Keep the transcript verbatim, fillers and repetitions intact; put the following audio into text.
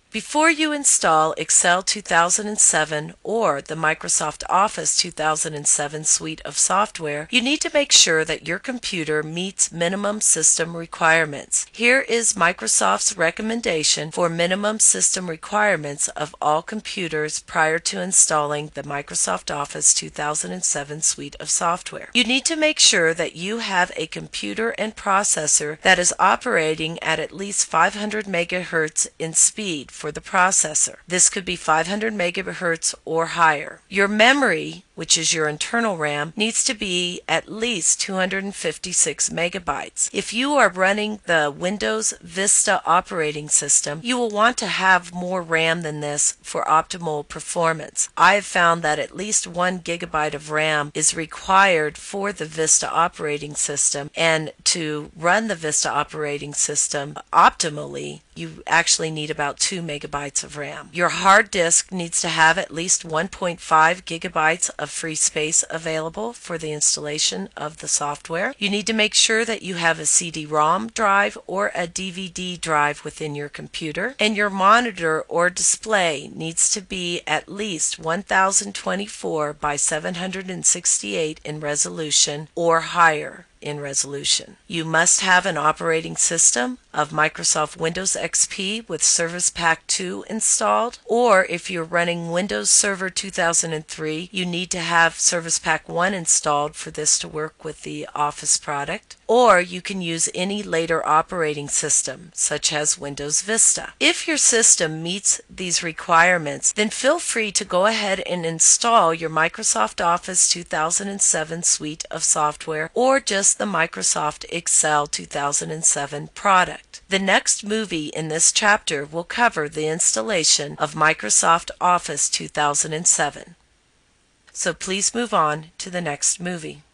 Before you install Excel two thousand seven or the Microsoft Office two thousand seven suite of software, you need to make sure that your computer meets minimum system requirements. Here is Microsoft's recommendation for minimum system requirements of all computers prior to installing the Microsoft Office two thousand seven suite of software. You need to make sure that you have a computer and processor that is operating at at least five hundred megahertz in speed for the processor. This could be five hundred megahertz or higher. Your memory, which is your internal RAM, needs to be at least two hundred fifty-six megabytes. If you are running the Windows Vista operating system, you will want to have more RAM than this for optimal performance. I have found that at least one gigabyte of RAM is required for the Vista operating system, and to run the Vista operating system optimally, you actually need about two megabytes of RAM. Your hard disk needs to have at least one point five gigabytes of free space available for the installation of the software. You need to make sure that you have a C D ROM drive or a D V D drive within your computer, and your monitor or display needs to be at least one thousand twenty-four by seven hundred sixty-eight in resolution or higher in resolution. You must have an operating system of Microsoft Windows X P with Service Pack two installed, or if you're running Windows Server two thousand three, you need to have Service Pack one installed for this to work with the Office product, or you can use any later operating system such as Windows Vista. If your system meets these requirements, then feel free to go ahead and install your Microsoft Office two thousand seven suite of software or just the Microsoft Excel two thousand seven product. The next movie in this chapter will cover the installation of Microsoft Office two thousand seven. So please move on to the next movie.